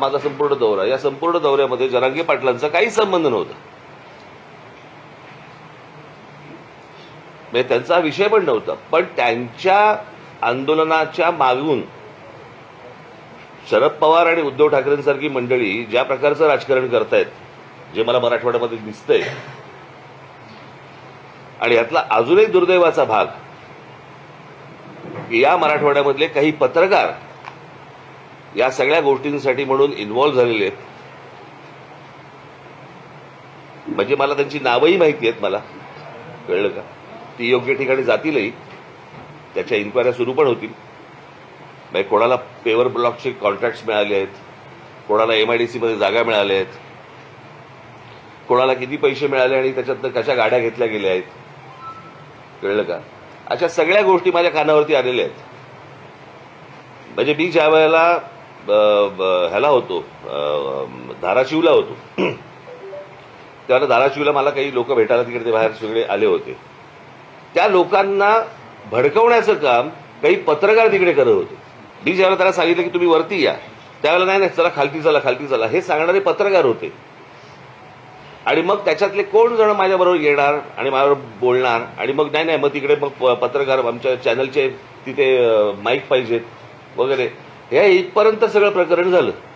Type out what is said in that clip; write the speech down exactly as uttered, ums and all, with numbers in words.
माझा संपूर्ण दौरा, या संपूर्ण दौऱ्यामध्ये जरांगे पाटलांचा काही संबंध नव्हता, म्हणजे त्यांचा विषय पण नव्हता. पण त्यांच्या आंदोलनाच्या मागून शरद पवार आणि उद्धव ठाकरेंसारखी मंडळी ज्या प्रकारचं राजकारण करतायत, जे मला मराठवाड्यामध्ये दिसतंय, आणि यातला अजून एक दुर्दैवाचा भाग की या मराठवाड्यामधले काही पत्रकार या सगळ्या गोष्टींसाठी म्हणून इन्व्हॉल्व्ह झालेले आहेत. म्हणजे मला त्यांची नावंही माहिती आहेत, मला कळलं का, ती योग्य ठिकाणी जातीलही, त्याच्या इन्क्वायऱ्या सुरू पण होतील. म्हणजे कोणाला पेवर ब्लॉकचे कॉन्ट्रॅक्ट्स मिळाले आहेत, कोणाला एमआयडीसी मध्ये जागा मिळाल्या आहेत, कोणाला किती पैसे मिळाले आणि त्याच्यातनं कशा गाड्या घेतल्या गेल्या आहेत, कळलं का. अशा सगळ्या गोष्टी माझ्या कानावरती आलेल्या आहेत. म्हणजे मी ज्या वेळेला ह्याला होतो, धाराशिवला होतो, त्यावेळेला धाराशिवला मला काही लोक भेटायला तिकडे बाहेर सगळे आले होते. त्या लोकांना भडकवण्याचं काम काही पत्रकार तिकडे करत होते. मी ज्यावेळेला त्याला सांगितलं की तुम्ही वरती या, त्यावेळेला नाही नाही चला खालती चला खालती चला हे सांगणारे पत्रकार होते. आणि मग त्याच्यातले कोण जण माझ्याबरोबर येणार आणि माझ्याबरोबर बोलणार, आणि मग नाही नाही मग तिकडे मग पत्रकार आमच्या चॅनलचे तिथे माईक पाहिजेत वगैरे, हे इथपर्यंत सगळं प्रकरण झालं.